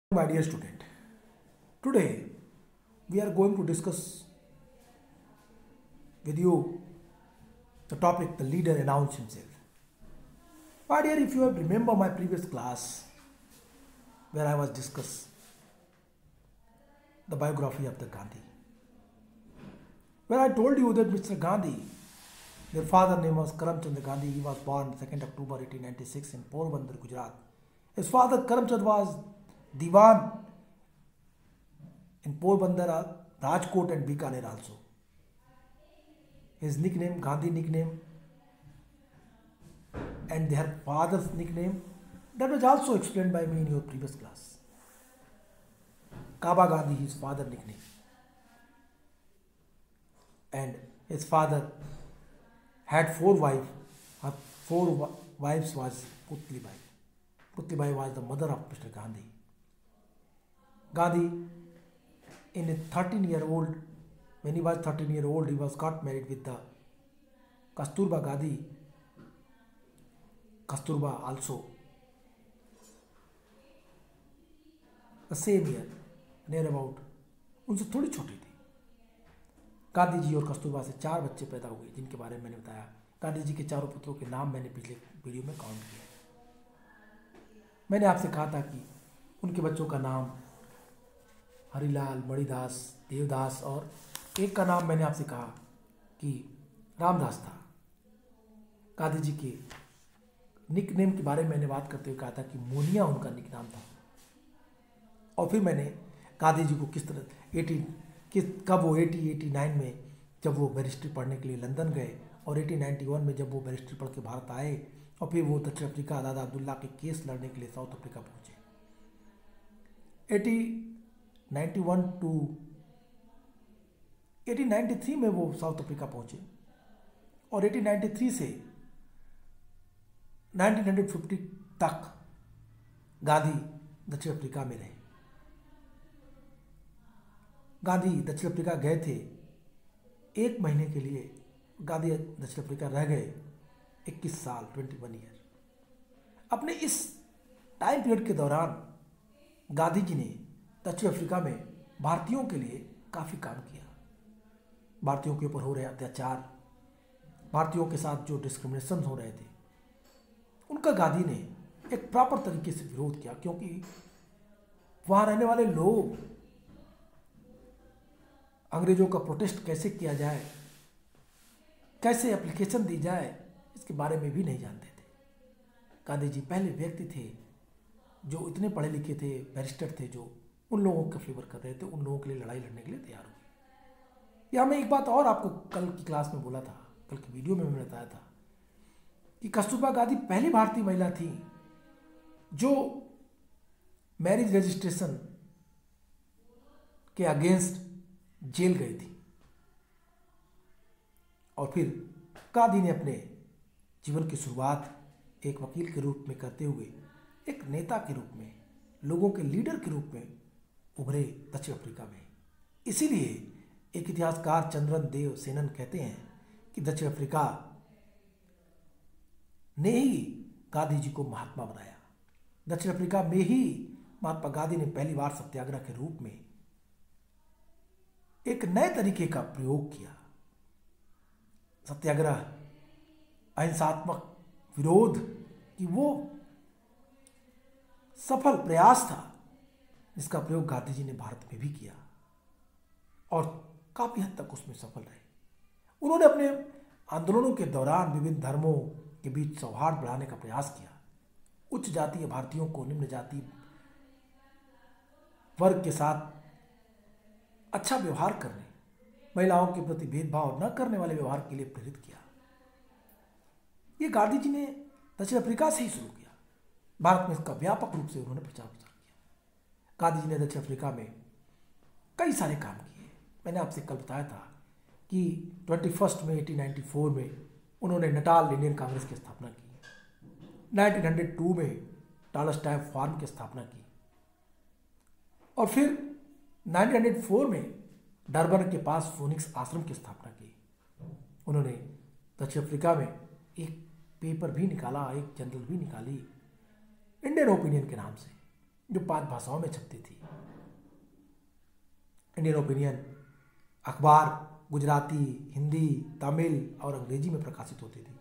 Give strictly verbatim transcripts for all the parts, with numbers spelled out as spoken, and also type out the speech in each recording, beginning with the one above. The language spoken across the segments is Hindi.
My dear student, today we are going to discuss with you the topic the leader announced himself. My dear, if you have remember my previous class where I was discuss the biography of the Gandhi, where I told you that Mister Gandhi, their father name was Karamchand Gandhi. He was born second October eighteen ninety-six in Porbandar, Gujarat. His father Karamchand was Diwan in Porbandar, Rajkot and Bikaner also. His nickname, Gandhi nickname, and their father's nickname, that was also explained by me in your previous class. Kaba Gandhi, his father nickname. And his father had four wives. Her four wives was Putlibai. Putlibai was the mother of Mister Gandhi. Gandhi, in a thirteen year old, when he was thirteen year old, he was got married with the Kasturba Gandhi. Kasturba also the same year, near about, उनसे थोड़ी छोटी थी. गांधी जी और कस्तूरबा से चार बच्चे पैदा हुए जिनके बारे में मैंने बताया. गांधी जी के चारों पुत्रों के नाम मैंने पिछले वीडियो में काउंट किया. मैंने आपसे कहा था कि उनके बच्चों का नाम हरिलाल, मणिदास, देवदास और एक का नाम मैंने आपसे कहा कि रामदास था. गांधी जी के निक नेम के बारे में मैंने बात करते हुए कहा था कि मोनिया उनका निक नाम था. और फिर मैंने गांधी जी को किस तरह एटीन किस कब वो एटी एटी नाइन में जब वो बैरिस्ट्री पढ़ने के लिए लंदन गए और एटीन नाइन्टी वन में जब वो बैरिस्ट्री पढ़ के भारत आए और फिर वो दक्षिण अफ्रीका दादा अब्दुल्ला के केस लड़ने के लिए साउथ अफ्रीका पहुंचे. Eighteen ninety one to eighteen ninety three में वो साउथ अफ्रीका पहुंचे और एटीन नाइन्टी थ्री से नाइन्टीन फिफ्टी तक गांधी दक्षिण अफ्रीका में रहे. गांधी दक्षिण अफ्रीका गए थे एक महीने के लिए. गांधी दक्षिण अफ्रीका रह गए इक्कीस साल, इक्कीस ईयर. अपने इस टाइम पीरियड के दौरान गांधी जी ने दक्षिण अफ्रीका में भारतीयों के लिए काफ़ी काम किया. भारतीयों के ऊपर हो रहे अत्याचार, भारतीयों के साथ जो डिस्क्रिमिनेशन हो रहे थे, उनका गांधी ने एक प्रॉपर तरीके से विरोध किया. क्योंकि वहाँ रहने वाले लोग अंग्रेजों का प्रोटेस्ट कैसे किया जाए, कैसे एप्लीकेशन दी जाए, इसके बारे में भी नहीं जानते थे. गांधी जी पहले व्यक्ति थे जो इतने पढ़े लिखे थे, बैरिस्टर थे, जो उन लोगों का फेवर कर रहे थे, उन लोगों के लिए लड़ाई लड़ने के लिए तैयार हुए. या मैं एक बात और आपको कल की क्लास में बोला था, कल की वीडियो में मैंने बताया था कि कस्तूरबा गांधी पहली भारतीय महिला थी जो मैरिज रजिस्ट्रेशन के अगेंस्ट जेल गई थी. और फिर गांधी ने अपने जीवन की शुरुआत एक वकील के रूप में करते हुए एक नेता के रूप में, लोगों के लीडर के रूप में उभरे दक्षिण अफ्रीका में. इसीलिए एक इतिहासकार चंद्रन देव सेनन कहते हैं कि दक्षिण अफ्रीका ने ही गांधी जी को महात्मा बनाया. दक्षिण अफ्रीका में ही महात्मा गांधी ने पहली बार सत्याग्रह के रूप में एक नए तरीके का प्रयोग किया. सत्याग्रह, अहिंसात्मक विरोध की वो सफल प्रयास था जिसका प्रयोग गांधी जी ने भारत में भी किया और काफी हद तक उसमें सफल रहे. उन्होंने अपने आंदोलनों के दौरान विभिन्न धर्मों के बीच सौहार्द बढ़ाने का प्रयास किया. उच्च जातीय भारतीयों को निम्न जाति वर्ग के साथ अच्छा व्यवहार करने, महिलाओं के प्रति भेदभाव न करने वाले व्यवहार के लिए प्रेरित किया. ये गांधी जी ने दक्षिण अफ्रीका से ही शुरू किया. भारत में इसका व्यापक रूप से उन्होंने प्रचार प्रसार किया. गांधी जी ने दक्षिण अफ्रीका में कई सारे काम किए. मैंने आपसे कल बताया था कि ट्वेंटी फर्स्ट में एटीन नाइन्टी फोर में उन्होंने नटाल इंडियन कांग्रेस की स्थापना की. नाइन्टीन हंड्रेड टू में टालस्टॉय फार्म की स्थापना की. और फिर नाइन्टीन हंड्रेड फोर में डरबन के पास फोनिक्स आश्रम की स्थापना की. उन्होंने दक्षिण अफ्रीका में एक पेपर भी निकाला, एक जर्नल भी निकाली इंडियन ओपिनियन के नाम से. जो पांच भाषाओं में छपती थी। इंडियन ओपिनियन अखबार गुजराती, हिंदी, तमिल और अंग्रेजी में प्रकाशित होती थी।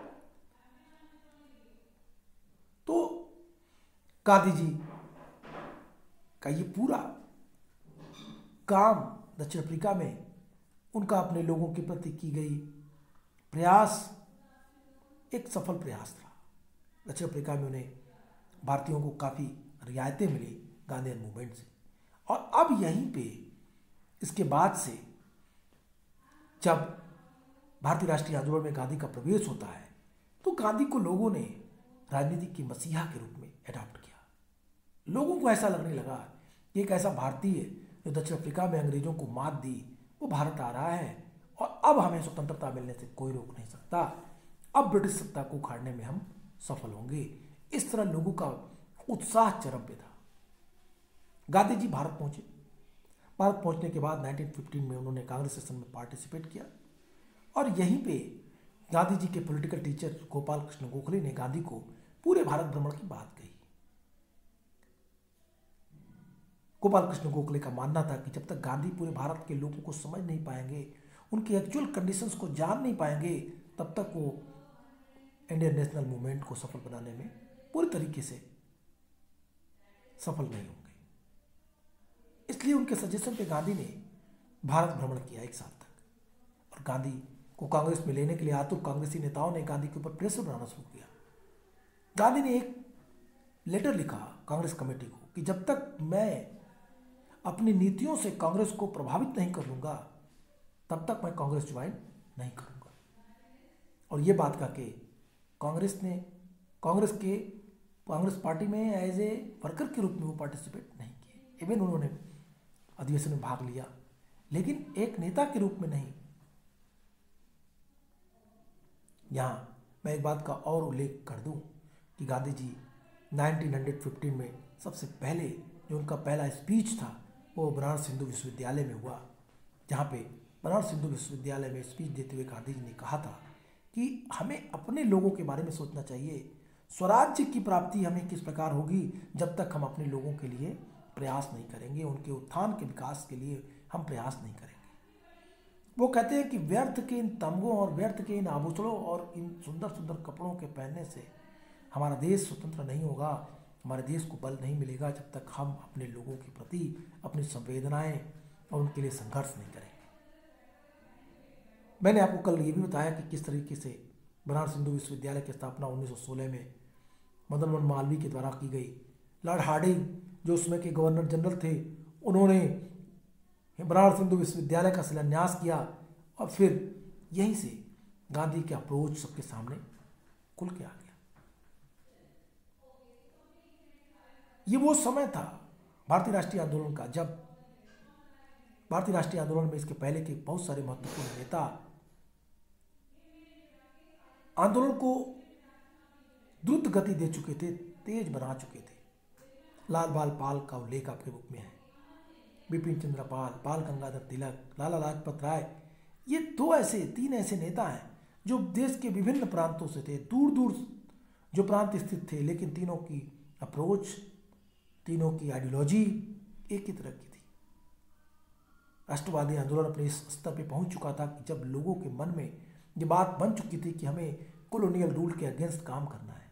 तो गांधी जी का ये पूरा काम दक्षिण अफ्रीका में उनका अपने लोगों के प्रति की गई प्रयास एक सफल प्रयास था। दक्षिण अफ्रीका में उन्हें भारतीयों को काफ़ी रियायतें मिली गांधीयन मूवमेंट से। और अब यहीं पे इसके बाद से जब भारतीय राष्ट्रीय आंदोलन में गांधी का प्रवेश होता है तो गांधी को लोगों ने राजनीति के मसीहा के रूप में अडॉप्ट किया। लोगों को ऐसा लगने लगा कि एक ऐसा भारतीय जो दक्षिण अफ्रीका में अंग्रेजों को मात दी वो भारत आ रहा है और अब हमें स्वतंत्रता मिलने से कोई रोक नहीं सकता, अब ब्रिटिश सत्ता को उखाड़ने में हम सफल होंगे। इस तरह लोगों का उत्साह चरम पे था। गांधी जी भारत पहुंचे। भारत पहुंचने के बाद उन्नीस सौ पंद्रह में उन्होंने कांग्रेस सेशन में पार्टिसिपेट किया और यहीं पे गांधी जी के पॉलिटिकल टीचर गोपाल कृष्ण गोखले ने गांधी को पूरे भारत भ्रमण की बात कही। गोपाल कृष्ण गोखले का मानना था कि जब तक गांधी पूरे भारत के लोगों को समझ नहीं पाएंगे, उनकी एक्चुअल कंडीशंस को जान नहीं पाएंगे, तब तक वो इंडियन नेशनल मूवमेंट को सफल बनाने में पूरी तरीके से सफल नहीं होंगे। इसलिए उनके सजेशन पे गांधी ने भारत भ्रमण किया एक साल तक और गांधी को कांग्रेस में लेने के लिए आतुर कांग्रेसी नेताओं ने गांधी के ऊपर प्रेशर बनाना शुरू किया। गांधी ने एक लेटर लिखा कांग्रेस कमेटी को कि जब तक मैं अपनी नीतियों से कांग्रेस को प्रभावित नहीं कर लूंगा तब तक मैं कांग्रेस ज्वाइन नहीं करूंगा। और ये बात कह के कांग्रेस ने कांग्रेस के कांग्रेस पार्टी में एज ए वर्कर के रूप में वो पार्टिसिपेट नहीं किए। इवन उन्होंने अधिवेशन में भाग लिया लेकिन एक नेता के रूप में नहीं। यहां मैं एक बात का और उल्लेख कर दूं कि गांधी जी उन्नीस सौ पंद्रह में सबसे पहले जो उनका पहला स्पीच था वो बनारस हिंदू विश्वविद्यालय में हुआ, जहाँ पे बनारस हिंदू विश्वविद्यालय में स्पीच देते हुए गांधी जी ने कहा था कि हमें अपने लोगों के बारे में सोचना चाहिए। स्वराज्य की प्राप्ति हमें किस प्रकार होगी जब तक हम अपने लोगों के लिए प्रयास नहीं करेंगे, उनके उत्थान के विकास के लिए हम प्रयास नहीं करेंगे। वो कहते हैं कि व्यर्थ के इन तमगों और व्यर्थ के इन आभूषणों और इन सुंदर सुंदर कपड़ों के पहनने से हमारा देश स्वतंत्र नहीं होगा, हमारे देश को बल नहीं मिलेगा जब तक हम अपने लोगों के प्रति अपनी संवेदनाएं और उनके लिए संघर्ष नहीं करेंगे। मैंने आपको कल ये भी बताया कि किस तरीके से बनारस हिंदू विश्वविद्यालय की स्थापना उन्नीस सौ सोलह में मदन मोहन मालवीय के द्वारा की गई। लॉर्ड हार्डिंग जो उसमें के गवर्नर जनरल थे, उन्होंने बनारस हिंदू विश्वविद्यालय का शिलान्यास किया और फिर यहीं से गांधी के अप्रोच सबके सामने खुल के आ गया। ये वो समय था भारतीय राष्ट्रीय आंदोलन का जब भारतीय राष्ट्रीय आंदोलन में इसके पहले के बहुत सारे महत्वपूर्ण नेता आंदोलन को द्रुत गति दे चुके थे, तेज बना चुके थे। लाल बाल पाल का उल्लेख आपके बुक में है, बिपिन चंद्र पाल, बाल गंगाधर तिलक, लाला लाजपत राय, ये दो ऐसे तीन ऐसे नेता हैं जो देश के विभिन्न प्रांतों से थे, दूर दूर जो प्रांत स्थित थे, लेकिन तीनों की अप्रोच, तीनों की आइडियोलॉजी एक ही तरह की थी। राष्ट्रवादी आंदोलन अपने इस स्तर पर पहुंच चुका था कि जब लोगों के मन में ये बात बन चुकी थी कि हमें कॉलोनियल रूल के अगेंस्ट काम करना है।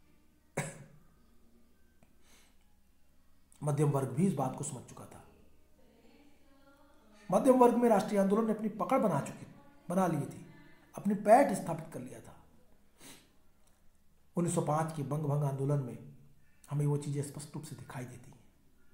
मध्यम वर्ग भी इस बात को समझ चुका था। मध्यम वर्ग में राष्ट्रीय आंदोलन ने अपनी पकड़ बना चुकी बना ली थी, अपनी पैठ स्थापित कर लिया था। उन्नीस सौ पाँच के बंग भंग आंदोलन में हमें वो चीजें स्पष्ट रूप से दिखाई देती हैं।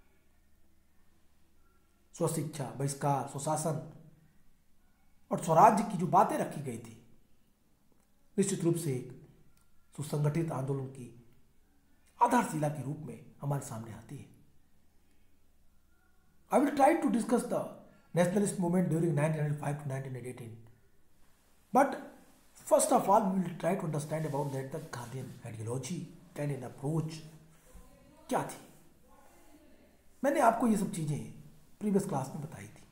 स्वशिक्षा, बहिष्कार, स्वशासन और स्वराज्य की जो बातें रखी गई थी, निश्चित रूप से एक सुसंगठित आंदोलन की आधारशिला के रूप में हमारे सामने आती है। I will try to discuss the nationalist movement during nineteen oh five to nineteen eighteen. But first of all, we will try to understand about that the Gandhian ideology, Gandhian approach क्या थी। मैंने आपको ये सब चीजें प्रीवियस क्लास में बताई थी।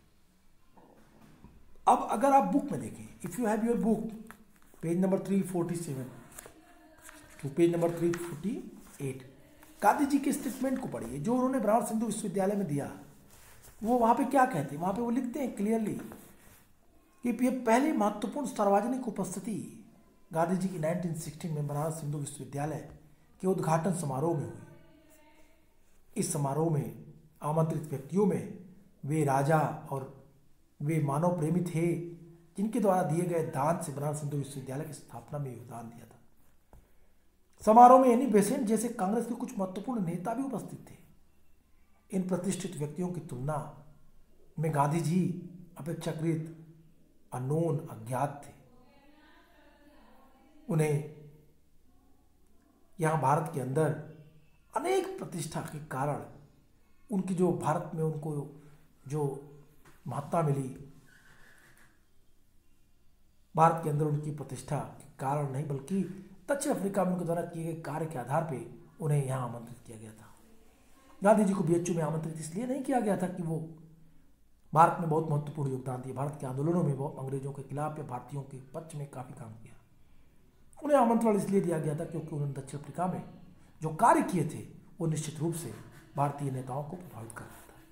अब अगर आप बुक में देखें, if you have your book, page number three forty seven to page number three forty eight, Gandhi ji के स्टेटमेंट को पढ़िए जो उन्होंने बनारस हिंदू विश्वविद्यालय में दिया। वो वहाँ पे क्या कहते हैं, वहाँ पे वो लिखते हैं क्लियरली कि ये पहली महत्वपूर्ण सार्वजनिक उपस्थिति गांधी जी की नाइनटीन सिक्सटीन में बनारस हिंदू विश्वविद्यालय के उद्घाटन समारोह में हुई। इस समारोह में आमंत्रित व्यक्तियों में वे राजा और वे मानव प्रेमी थे जिनके द्वारा दिए गए दान से बनारस हिंदू विश्वविद्यालय की स्थापना में योगदान दिया था। समारोह में एनी बेसेंट जैसे कांग्रेस के कुछ महत्वपूर्ण नेता भी उपस्थित थे। इन प्रतिष्ठित व्यक्तियों की तुलना में गांधी जी अपेक्षाकृत अननोन अज्ञात थे। उन्हें यहाँ भारत के अंदर अनेक प्रतिष्ठा के कारण उनकी जो भारत में उनको जो महत्ता मिली, भारत के अंदर उनकी प्रतिष्ठा के कारण नहीं बल्कि दक्षिण अफ्रीका में उनके द्वारा किए गए कार्य के आधार पे उन्हें यहाँ आमंत्रित किया गया था। गांधी जी को बीएचयू में आमंत्रित इसलिए नहीं किया गया था कि वो भारत में बहुत महत्वपूर्ण योगदान दिए, भारत के आंदोलनों में वो अंग्रेजों के खिलाफ या भारतीयों के पक्ष में काफ़ी काम किया। उन्हें आमंत्रण इसलिए दिया गया था क्योंकि उन्होंने दक्षिण अफ्रीका में जो कार्य किए थे वो निश्चित रूप से भारतीय नेताओं को प्रभावित कर रहा था।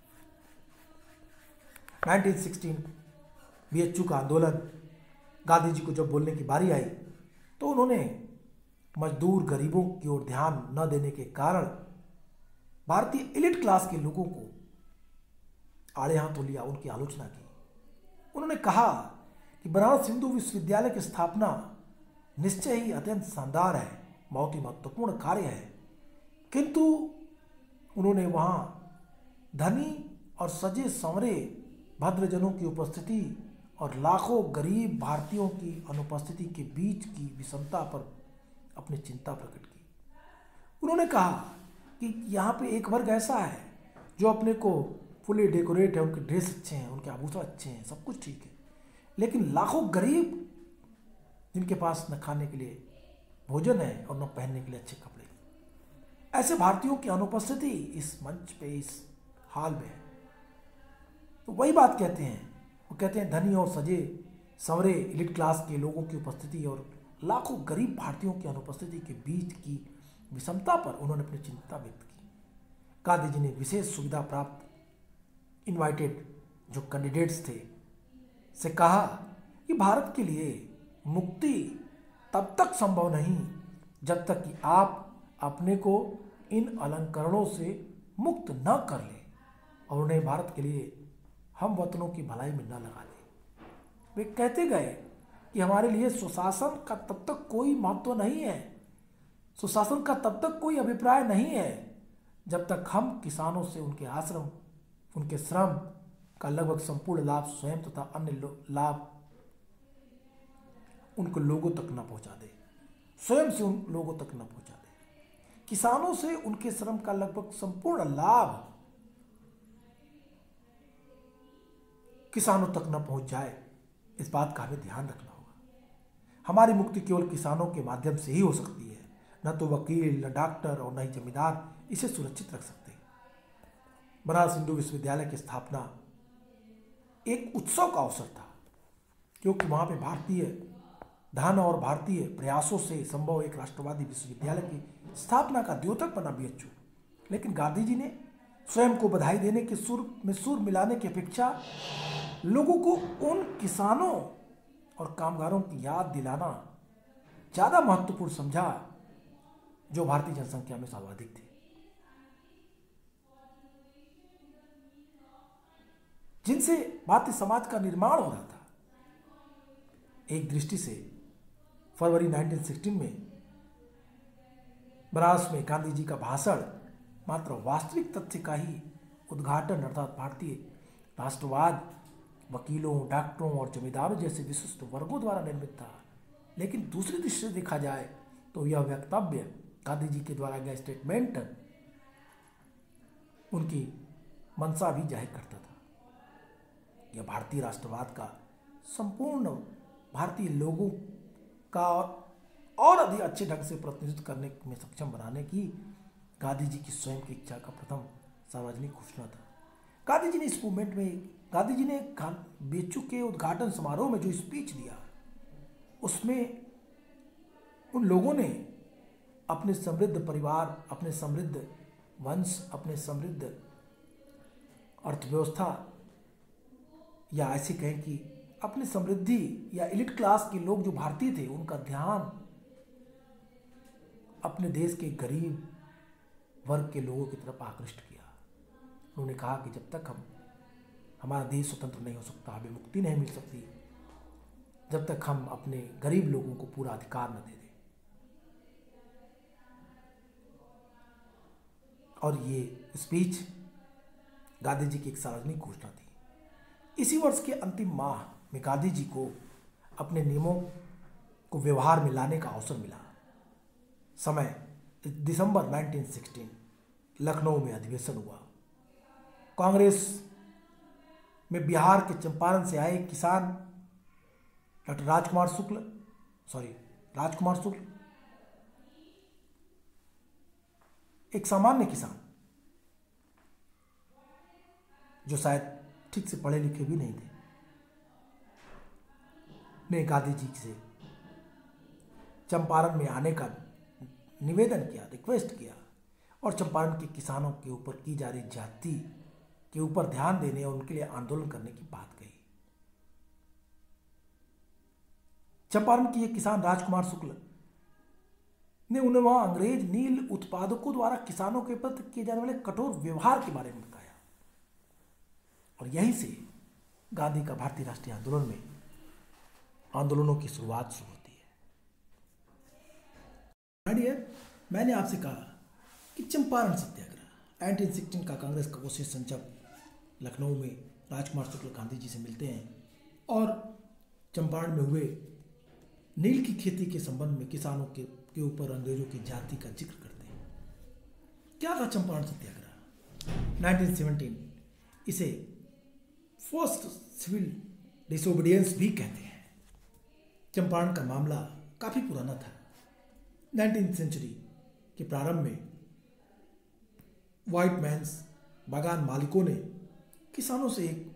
नाइनटीन सिक्सटीन बीएचयू का आंदोलन, गांधी जी को जब बोलने की बारी आई तो उन्होंने मजदूर गरीबों की ओर ध्यान न देने के कारण भारतीय एलिट क्लास के लोगों को आड़े हाथों लिया, उनकी आलोचना की। उन्होंने कहा कि बनारस हिंदू विश्वविद्यालय की स्थापना निश्चय ही अत्यंत शानदार है, बहुत ही महत्वपूर्ण कार्य है, किंतु उन्होंने वहाँ धनी और सजे संवरे भद्रजनों की उपस्थिति और लाखों गरीब भारतीयों की अनुपस्थिति के बीच की विषमता पर अपनी चिंता प्रकट की। उन्होंने कहा कि यहाँ पे एक वर्ग ऐसा है जो अपने को फुली डेकोरेट है, उनके ड्रेस अच्छे हैं, उनके आभूषण अच्छे हैं, सब कुछ ठीक है, लेकिन लाखों गरीब जिनके पास न खाने के लिए भोजन है और न पहनने के लिए अच्छे कपड़े, ऐसे भारतीयों की अनुपस्थिति इस मंच पे, इस हाल में है। तो वही बात कहते हैं, वो कहते हैं धनी और सजे संवरे एलिट क्लास के लोगों की उपस्थिति और लाखों गरीब भारतीयों की अनुपस्थिति के बीच की विषमता पर उन्होंने अपनी चिंता व्यक्त की। गांधी जी ने विशेष सुविधा प्राप्त इनवाइटेड जो कैंडिडेट्स थे से कहा कि भारत के लिए मुक्ति तब तक संभव नहीं जब तक कि आप अपने को इन अलंकरणों से मुक्त न कर ले और उन्हें भारत के लिए हम वतनों की भलाई में न लगा ले। वे कहते गए कि हमारे लिए सुशासन का तब तक कोई महत्व नहीं है, सुशासन का तब तक कोई अभिप्राय नहीं है जब तक हम किसानों से उनके आश्रम, उनके श्रम का लगभग संपूर्ण लाभ स्वयं तथा अन्य लाभ उनको लोगों तक न पहुंचा दे, स्वयं से उन लोगों तक न पहुंचा दे। किसानों से उनके श्रम का लगभग संपूर्ण लाभ किसानों तक न पहुंच जाए, इस बात का हमें ध्यान रखना होगा। हमारी मुक्ति केवल किसानों के माध्यम से ही हो सकती है, न तो वकील, न डॉक्टर और न ही जमींदार इसे सुरक्षित रख सकते। बनारस हिंदू विश्वविद्यालय की स्थापना एक उत्सव का अवसर था क्योंकि वहाँ पे भारतीय धन और भारतीय प्रयासों से संभव एक राष्ट्रवादी विश्वविद्यालय की स्थापना का द्योतक बना बीएचयू। लेकिन गांधी जी ने स्वयं को बधाई देने के सुर में सुर मिलाने की अपेक्षा लोगों को उन किसानों और कामगारों की याद दिलाना ज़्यादा महत्वपूर्ण समझा जो भारतीय जनसंख्या में सर्वाधिक थे। जिनसे भारतीय समाज का निर्माण हो रहा था। एक दृष्टि से फरवरी नाइनटीन सिक्सटीन में बनारस में गांधी जी का भाषण मात्र वास्तविक तथ्य का ही उद्घाटन अर्थात भारतीय राष्ट्रवाद वकीलों, डॉक्टरों और जमींदारों जैसे विशिष्ट वर्गों द्वारा निर्मित था। लेकिन दूसरी दृष्टि से देखा जाए तो यह वक्तव्य गांधी जी के द्वारा गया स्टेटमेंट उनकी मंशा भी जाहिर करता था। यह भारतीय राष्ट्रवाद का संपूर्ण भारतीय लोगों का और अधिक अच्छे ढंग से प्रतिनिधित्व करने में सक्षम बनाने की गांधी जी की स्वयं की इच्छा का प्रथम सार्वजनिक घोषणा था। गांधी जी ने इस मूवमेंट में गांधी जी ने बीएचयू के उद्घाटन समारोह में जो स्पीच दिया उसमें उन लोगों ने अपने समृद्ध परिवार, अपने समृद्ध वंश, अपने समृद्ध अर्थव्यवस्था, या ऐसे कहें कि अपनी समृद्धि या एलिट क्लास के लोग जो भारतीय थे उनका ध्यान अपने देश के गरीब वर्ग के लोगों की तरफ आकृष्ट किया। उन्होंने कहा कि जब तक हम हमारा देश स्वतंत्र नहीं हो सकता, हमें मुक्ति नहीं मिल सकती, जब तक हम अपने गरीब लोगों को पूरा अधिकार न दे दें। और ये स्पीच गांधी जी की एक सार्वजनिक घोषणा थी। इसी वर्ष के अंतिम माह में गांधी जी को अपने नियमों को व्यवहार में लाने का अवसर मिला। समय दिसंबर उन्नीस सौ सोलह, लखनऊ में अधिवेशन हुआ। कांग्रेस में बिहार के चंपारण से आए किसान डॉक्टर राजकुमार शुक्ल सॉरी राजकुमार शुक्ल एक सामान्य किसान जो शायद ठीक से पढ़े लिखे भी नहीं थे, ने गांधी जी से चंपारण में आने का निवेदन किया, रिक्वेस्ट किया और चंपारण के किसानों के ऊपर की जा रही जाति के ऊपर ध्यान देने और उनके लिए आंदोलन करने की बात कही। चंपारण के ये किसान राजकुमार शुक्ल ने उन्हें वहां अंग्रेज नील उत्पादकों द्वारा किसानों के प्रति किए जाने वाले कठोर व्यवहार के बारे में बताया और यहीं से गांधी का भारतीय राष्ट्रीय आंदोलन में आंदोलनों की शुरुआत शुरू होती है। डियर, मैंने आपसे कहा कि चंपारण सत्याग्रह अठारह सौ सोलह का कांग्रेस का विशेष संचक लखनऊ में राजकुमार शुक्ल गांधी जी से मिलते हैं और चंपारण में हुए नील की खेती के संबंध में किसानों के के ऊपर अंग्रेजों की जाति का जिक्र करते हैं। क्या था चंपारण सत्याग्रह? उन्नीस सौ सत्रह इसे फर्स्ट सिविल डिसोबीडियंस भी कहते हैं। चंपारण का मामला काफी पुराना था। नाइनटीन सेंचुरी के प्रारंभ में व्हाइट मैन्स बागान मालिकों ने किसानों से एक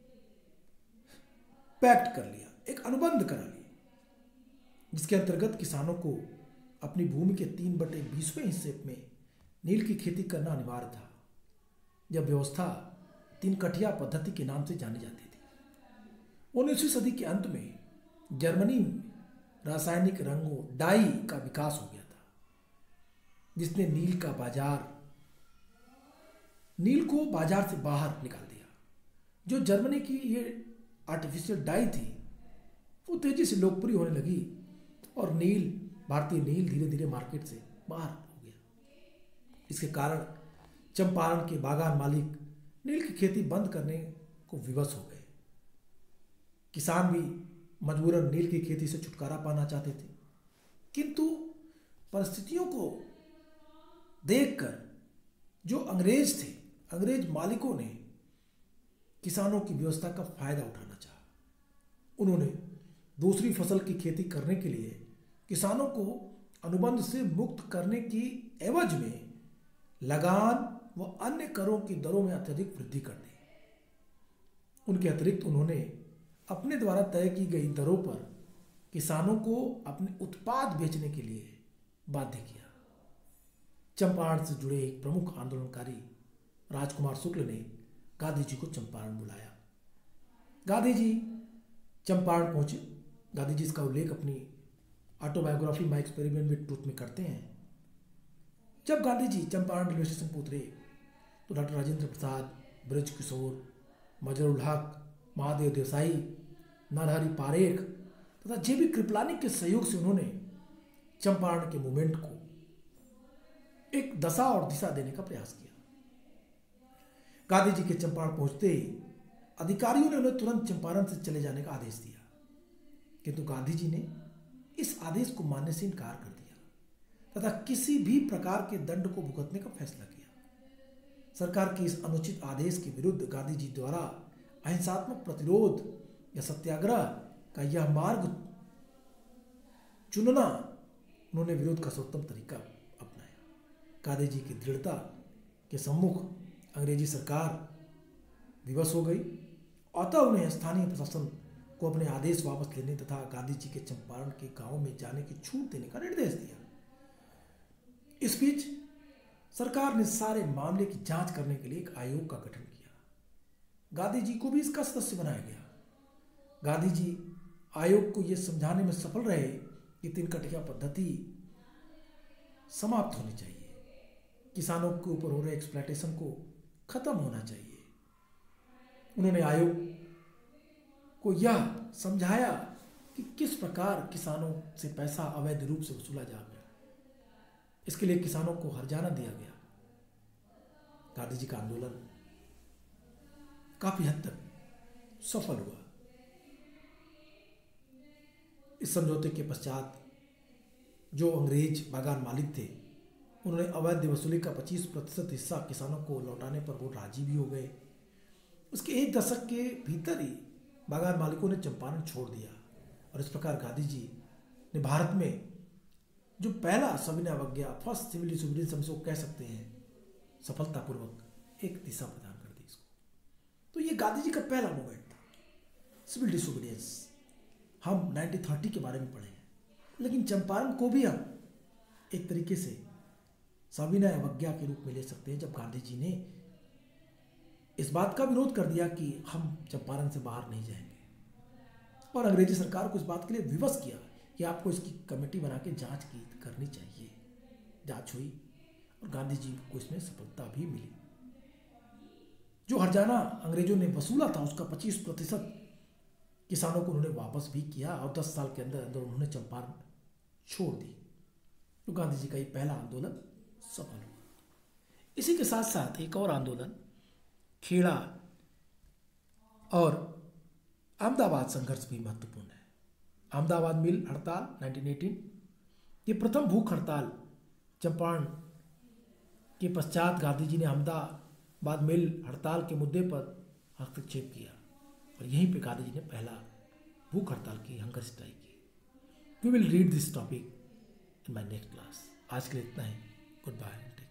पैक्ट कर लिया, एक अनुबंध करा लिया, जिसके अंतर्गत किसानों को अपनी भूमि के तीन बटे बीसवें हिस्से में नील की खेती करना अनिवार्य था। यह व्यवस्था तीन कठिया पद्धति के नाम से जानी जाती थी। उन्नीसवीं सदी के अंत में जर्मनी में रासायनिक रंगों डाई का विकास हो गया था, जिसने नील का बाजार नील को बाजार से बाहर निकाल दिया। जो जर्मनी की ये आर्टिफिशियल डाई थी वो तेजी से लोकप्रिय होने लगी और नील भारतीय नील धीरे धीरे मार्केट से बाहर हो गया। इसके कारण चंपारण के बागान मालिक नील की खेती बंद करने को विवश हो गए। किसान भी मजबूरन नील की खेती से छुटकारा पाना चाहते थे, किंतु परिस्थितियों को देखकर जो अंग्रेज थे, अंग्रेज मालिकों ने किसानों की व्यवस्था का फायदा उठाना चाहा। उन्होंने दूसरी फसल की खेती करने के लिए किसानों को अनुबंध से मुक्त करने की एवज में लगान व अन्य करों की दरों में अत्यधिक वृद्धि कर दी। उनके अतिरिक्त उन्होंने अपने द्वारा तय की गई दरों पर किसानों को अपने उत्पाद बेचने के लिए बाध्य किया। चंपारण से जुड़े एक प्रमुख आंदोलनकारी राजकुमार शुक्ल ने गांधी जी को चंपारण बुलाया। गांधी जी चंपारण पहुंचे। गांधी जी इसका उल्लेख अपनी autobiography my experiment with truth में करते हैं। जब गांधी जी चंपारण रेलवे स्टेशन पर उतरे तो डॉक्टर राजेंद्र प्रसाद, ब्रज किशोर, मजरुल हक, महादेव देसाई, नरहरि पारेख तथा जे बी कृपलानी के सहयोग से उन्होंने चंपारण के मूवमेंट को एक दशा और दिशा देने का प्रयास किया। गांधी जी के चंपारण पहुंचते ही अधिकारियों ने उन्हें तुरंत चंपारण से चले जाने का आदेश दिया, किंतु गांधी जी ने इस आदेश को मानने से इनकार कर दिया तथा किसी भी प्रकार के दंड को भुगतने का फैसला किया। सरकार के इस अनुचित आदेश के विरुद्ध गांधी जी द्वारा अहिंसात्मक प्रतिरोध या सत्याग्रह का यह मार्ग चुनना उन्होंने विरोध का सर्वोत्तम तरीका अपनाया। गांधी जी की दृढ़ता के सम्मुख अंग्रेजी सरकार विवश हो गई, अतः उन्हें स्थानीय प्रशासन को अपने आदेश वापस लेने तथा गांधी जी के चंपारण के गांव में जाने की छूट देने का निर्देश दिया। इस बीच सरकार ने सारे मामले की जांच करने के लिए एक आयोग का गठन किया। गांधी जी को भी इसका सदस्य बनाया गया। गांधी जी आयोग को यह समझाने में सफल रहे कि तीन कटिया पद्धति समाप्त होनी चाहिए, किसानों के ऊपर हो रहे एक्सप्लॉयटेशन को खत्म होना चाहिए। उन्होंने आयोग को यह समझाया कि किस प्रकार किसानों से पैसा अवैध रूप से वसूला जा गया। इसके लिए किसानों को हर्जाना दिया गया। गांधी जी का आंदोलन काफी हद तक सफल हुआ। इस समझौते के पश्चात जो अंग्रेज बागान मालिक थे, उन्होंने अवैध वसूली का पच्चीस प्रतिशत हिस्सा किसानों को लौटाने पर वो राजी भी हो गए। उसके एक दशक के भीतर ही बागान मालिकों ने चंपारण छोड़ दिया और इस प्रकार गांधी जी ने भारत में जो पहला सविनय अवज्ञा, फर्स्ट सिविल डिसोबीडियंस हम इसको कह सकते हैं, सफलतापूर्वक एक दिशा प्रदान कर दी इसको। तो ये गांधी जी का पहला मूवमेंट था, सिविल डिसोबीडियंस। हम नाइनटीन थर्टी के बारे में पढ़े हैं, लेकिन चंपारण को भी हम एक तरीके से सविनय अवज्ञा के रूप में ले सकते हैं, जब गांधी जी ने इस बात का विरोध कर दिया कि हम चंपारण से बाहर नहीं जाएंगे और अंग्रेजी सरकार को इस बात के लिए विवश किया कि आपको इसकी कमेटी बना के जांच की करनी चाहिए। जांच हुई और गांधी जी को इसमें सफलता भी मिली। जो हर्जाना अंग्रेजों ने वसूला था उसका पच्चीस प्रतिशत किसानों को उन्होंने वापस भी किया और दस साल के अंदर अंदर उन्होंने चंपारण छोड़ दी। तो गांधी जी का ये पहला आंदोलन सफल हुआ। इसी के साथ साथ एक और आंदोलन खेड़ा और अहमदाबाद संघर्ष भी महत्वपूर्ण है। अहमदाबाद मिल हड़ताल नाइनटीन एटीन, ये प्रथम भूख हड़ताल चंपारण के पश्चात गांधी जी ने अहमदाबाद मिल हड़ताल के मुद्दे पर हस्तक्षेप किया और यहीं पे गांधी जी ने पहला भूख हड़ताल की, हंगर स्ट्राइक की। We will read this topic in my next class. आज के लिए इतना ही। Good bye.